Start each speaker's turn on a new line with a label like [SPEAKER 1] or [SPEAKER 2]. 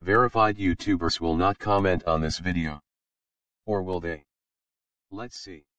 [SPEAKER 1] Verified YouTubers will not comment on this video. Or will they? Let's see.